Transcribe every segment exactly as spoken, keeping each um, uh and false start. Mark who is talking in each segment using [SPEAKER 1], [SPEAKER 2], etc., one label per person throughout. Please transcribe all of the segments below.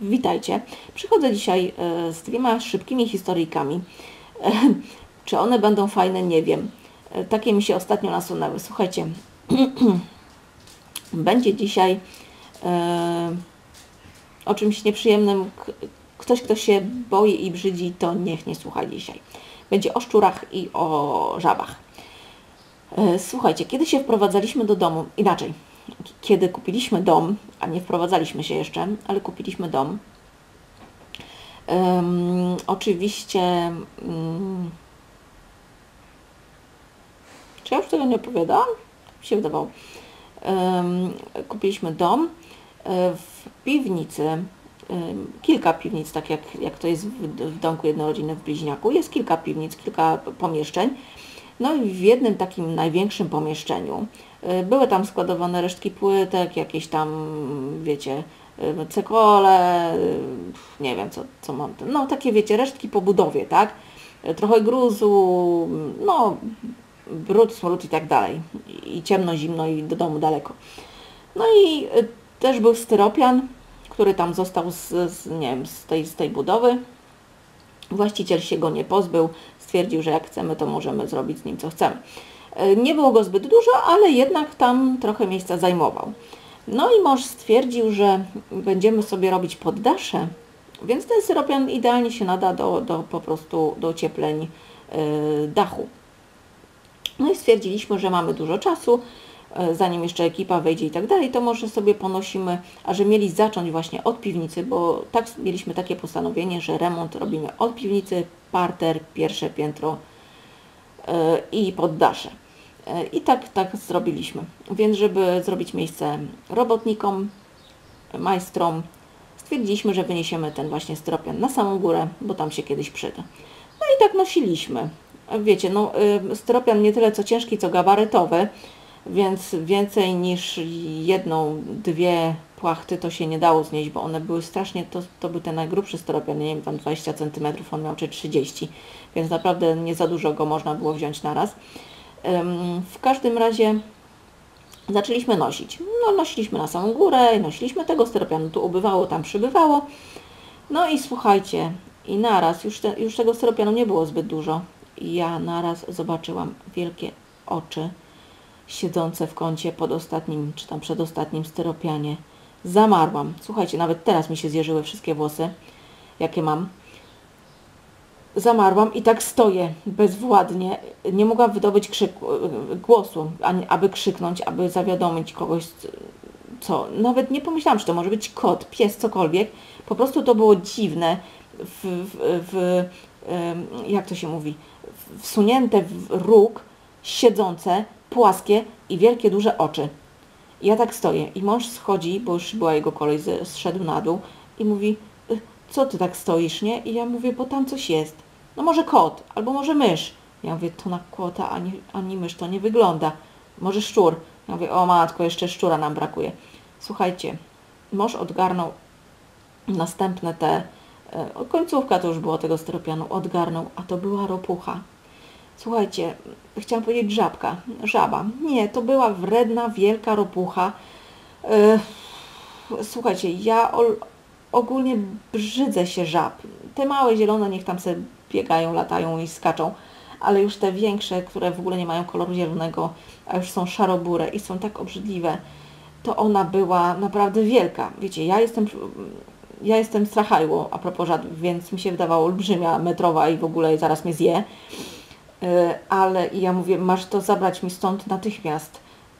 [SPEAKER 1] Witajcie. Przychodzę dzisiaj z dwiema szybkimi historyjkami. Czy one będą fajne? Nie wiem. Takie mi się ostatnio nasunęły. Słuchajcie, będzie dzisiaj e, o czymś nieprzyjemnym. Ktoś, kto się boi i brzydzi, to niech nie słucha dzisiaj. Będzie o szczurach i o żabach. E, słuchajcie, kiedy się wprowadzaliśmy do domu, inaczej, kiedy kupiliśmy dom, a nie wprowadzaliśmy się jeszcze, ale kupiliśmy dom, um, oczywiście, um, czy ja już tego nie opowiadałam? Mi się wydawało. Um, kupiliśmy dom w piwnicy, um, kilka piwnic, tak jak, jak to jest w, w domku jednorodzinnym w Bliźniaku. Jest kilka piwnic, kilka pomieszczeń. No i w jednym takim największym pomieszczeniu były tam składowane resztki płytek, jakieś tam, wiecie, cekole, nie wiem co, co mam, no takie wiecie, resztki po budowie, tak? Trochę gruzu, no brud, smród i tak dalej. I ciemno, zimno i do domu daleko. No i też był styropian, który tam został z, z, nie wiem, z, tej, z tej budowy. Właściciel się go nie pozbył, stwierdził, że jak chcemy, to możemy zrobić z nim co chcemy. Nie było go zbyt dużo, ale jednak tam trochę miejsca zajmował. No i mąż stwierdził, że będziemy sobie robić poddasze, więc ten styropian idealnie się nada do, do po prostu do ociepleń yy, dachu. No i stwierdziliśmy, że mamy dużo czasu, yy, zanim jeszcze ekipa wejdzie i tak dalej, to może sobie ponosimy, a że mieli zacząć właśnie od piwnicy, bo tak mieliśmy takie postanowienie, że remont robimy od piwnicy, parter, pierwsze piętro yy, i poddasze. I tak, tak zrobiliśmy. Więc żeby zrobić miejsce robotnikom, majstrom, stwierdziliśmy, że wyniesiemy ten właśnie styropian na samą górę, bo tam się kiedyś przyda. No i tak nosiliśmy. Wiecie, no styropian nie tyle co ciężki, co gabarytowy, więc więcej niż jedną, dwie płachty to się nie dało znieść, bo one były strasznie, to, to był ten najgrubszy styropian, nie wiem, tam dwadzieścia centymetrów, on miał czy trzydzieści, więc naprawdę nie za dużo go można było wziąć na raz. W każdym razie zaczęliśmy nosić. No, nosiliśmy na samą górę, nosiliśmy tego styropianu, tu ubywało, tam przybywało. No i słuchajcie, i naraz, już, te, już tego styropianu nie było zbyt dużo. I ja naraz zobaczyłam wielkie oczy siedzące w kącie pod ostatnim, czy tam przedostatnim styropianie. Zamarłam. Słuchajcie, nawet teraz mi się zjeżyły wszystkie włosy, jakie mam. Zamarłam i tak stoję bezwładnie. Nie mogłam wydobyć krzyku, głosu, aby krzyknąć, aby zawiadomić kogoś, co. Nawet nie pomyślałam, że to może być kot, pies, cokolwiek. Po prostu to było dziwne, w, w, w, jak to się mówi, wsunięte w róg, siedzące, płaskie i wielkie, duże oczy. Ja tak stoję i mąż schodzi, bo już była jego kolej, zszedł na dół i mówi: co ty tak stoisz, nie? I ja mówię, bo tam coś jest. No może kot, albo może mysz. Ja mówię, to na kota ani, ani mysz to nie wygląda. Może szczur. Ja mówię, o matko, jeszcze szczura nam brakuje. Słuchajcie, mąż odgarnął następne te, e, końcówka to już było tego styropianu, odgarnął, a to była ropucha. Słuchajcie, chciałam powiedzieć żabka, żaba. Nie, to była wredna, wielka ropucha. E, słuchajcie, ja... Ol, Ogólnie brzydzę się żab. Te małe zielone niech tam sobie biegają, latają i skaczą, ale już te większe, które w ogóle nie mają koloru zielonego, a już są szarobure i są tak obrzydliwe, to ona była naprawdę wielka. Wiecie, ja jestem, ja jestem strachajło a propos żab, więc mi się wydawała olbrzymia, metrowa i w ogóle zaraz mnie zje. Ale ja mówię, masz to zabrać mi stąd natychmiast.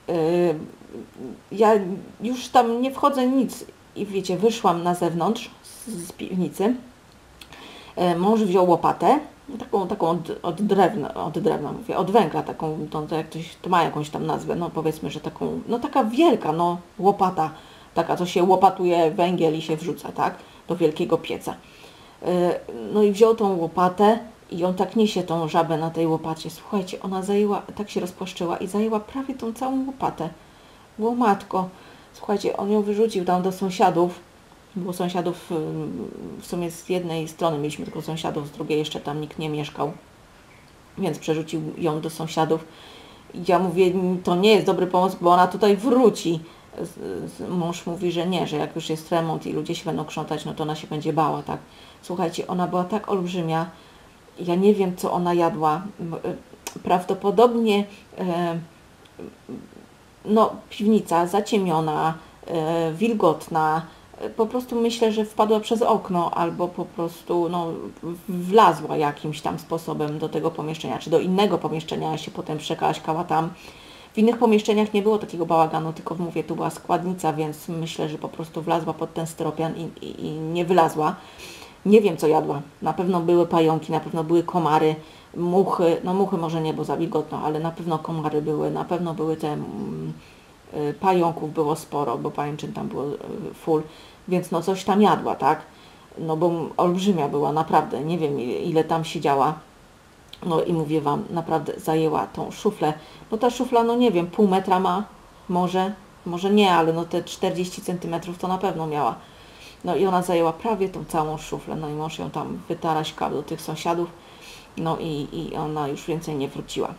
[SPEAKER 1] Ja już tam nie wchodzę nic. I wiecie, wyszłam na zewnątrz z, z piwnicy. E, mąż wziął łopatę, taką, taką od, od drewna, od drewna mówię, od węgla, taką, to, to, jak to, to ma jakąś tam nazwę, no powiedzmy, że taką, no taka wielka, no łopata, taka, co się łopatuje węgiel i się wrzuca, tak, do wielkiego pieca. E, no i wziął tą łopatę i on tak niesie tą żabę na tej łopacie. Słuchajcie, ona zajęła, tak się rozpłaszczyła i zajęła prawie tą całą łopatę. Było matko. Słuchajcie, on ją wyrzucił tam do sąsiadów, było sąsiadów, w sumie z jednej strony mieliśmy tylko sąsiadów, z drugiej jeszcze tam nikt nie mieszkał, więc przerzucił ją do sąsiadów. I ja mówię, to nie jest dobry pomysł, bo ona tutaj wróci. Mąż mówi, że nie, że jak już jest remont i ludzie się będą krzątać, no to ona się będzie bała, tak. Słuchajcie, ona była tak olbrzymia, ja nie wiem, co ona jadła. Prawdopodobnie e, no, piwnica zaciemniona, e, wilgotna, po prostu myślę, że wpadła przez okno albo po prostu no, wlazła jakimś tam sposobem do tego pomieszczenia, czy do innego pomieszczenia, się potem przekaśkała tam. W innych pomieszczeniach nie było takiego bałaganu, tylko mówię, tu była składnica, więc myślę, że po prostu wlazła pod ten styropian i, i, i nie wylazła. Nie wiem, co jadła. Na pewno były pająki, na pewno były komary, muchy, no muchy może nie, bo za wilgotno, ale na pewno komary były, na pewno były te mm, pająków było sporo, bo pajęczyn tam było full, więc no coś tam jadła, tak? No bo olbrzymia była, naprawdę, nie wiem ile tam siedziała. No i mówię Wam, naprawdę zajęła tą szuflę. No ta szufla, no nie wiem, pół metra ma, może, może nie, ale no te czterdzieści centymetrów to na pewno miała. No i ona zajęła prawie tą całą szuflę, no i mąż ją tam wytaraśkał do tych sąsiadów, no i, i ona już więcej nie wróciła.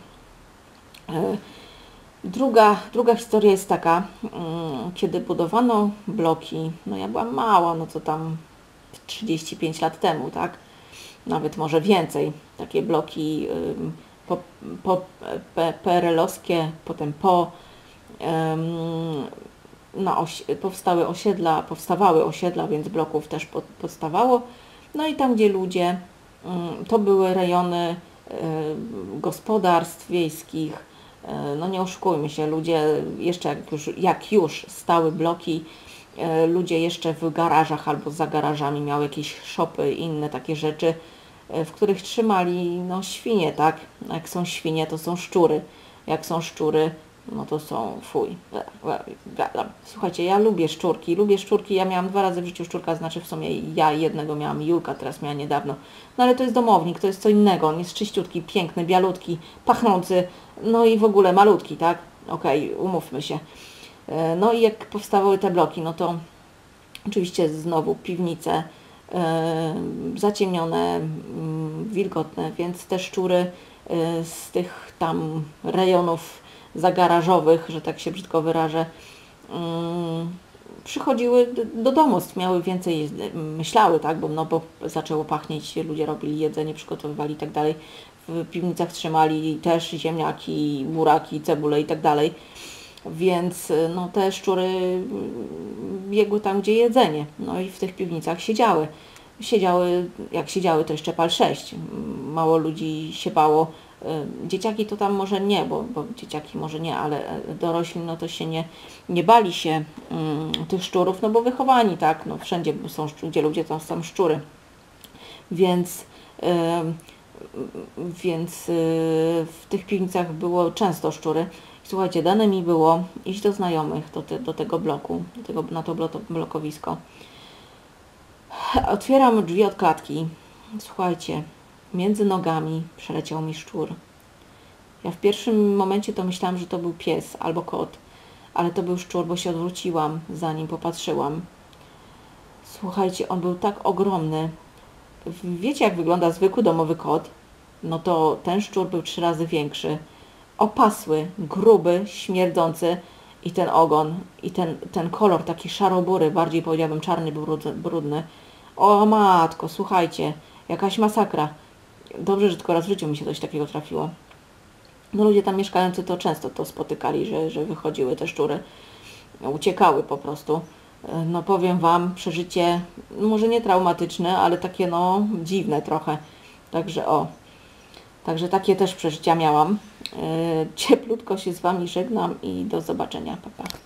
[SPEAKER 1] Druga, druga historia jest taka, kiedy budowano bloki, no ja byłam mała, no to tam trzydzieści pięć lat temu, tak? Nawet może więcej. Takie bloki po, po, P R L-owskie, potem po na oś, powstały osiedla, powstawały osiedla, więc bloków też pod, powstawało. No i tam, gdzie ludzie, to były rejony gospodarstw wiejskich. No nie oszukujmy się, ludzie jeszcze jak już, jak już stały bloki, ludzie jeszcze w garażach albo za garażami miały jakieś szopy i inne takie rzeczy, w których trzymali no świnie, tak? Jak są świnie, to są szczury. Jak są szczury, no to są fuj. Słuchajcie, ja lubię szczurki, lubię szczurki, ja miałam dwa razy w życiu szczurka, znaczy w sumie ja jednego miałam, Julka teraz miała niedawno. No ale to jest domownik, to jest co innego, on jest czyściutki, piękny, bialutki, pachnący, no i w ogóle malutki, tak? Okej, okay, umówmy się. No i jak powstawały te bloki, no to oczywiście znowu piwnice, yy, zaciemnione, yy, wilgotne, więc te szczury yy, z tych tam rejonów zagarażowych, że tak się brzydko wyrażę, yy, przychodziły do domostw, miały więcej, myślały, tak, bo, no, bo zaczęło pachnieć, ludzie robili jedzenie, przygotowywali i tak dalej. W piwnicach trzymali też ziemniaki, buraki, cebule i tak dalej. Więc no, te szczury biegły tam, gdzie jedzenie. No i w tych piwnicach siedziały. Siedziały, jak siedziały, to jeszcze pal sześć. Mało ludzi się bało. Dzieciaki to tam może nie, bo, bo dzieciaki może nie, ale dorośli no to się nie, nie bali się um, tych szczurów, no bo wychowani, tak, no wszędzie są, gdzie ludzie to są szczury. Więc, yy, więc yy, w tych piwnicach było często szczury. Słuchajcie, dane mi było iść do znajomych, do, te, do tego bloku, do tego, na to blokowisko. Otwieram drzwi od klatki. Słuchajcie, między nogami przeleciał mi szczur. Ja w pierwszym momencie to myślałam, że to był pies albo kot, ale to był szczur, bo się odwróciłam, zanim popatrzyłam. Słuchajcie, on był tak ogromny. Wiecie, jak wygląda zwykły domowy kot? No to ten szczur był trzy razy większy. Opasły, gruby, śmierdzący i ten ogon, i ten, ten kolor taki szarobury, bardziej powiedziałabym czarny, brudny. O matko, słuchajcie, jakaś masakra. Dobrze, że tylko raz w życiu mi się coś takiego trafiło. No ludzie tam mieszkający to często to spotykali, że, że wychodziły te szczury, uciekały po prostu. No powiem Wam, przeżycie może nie traumatyczne, ale takie no dziwne trochę. Także o, także takie też przeżycia miałam. Cieplutko się z Wami żegnam i do zobaczenia. Pa, pa.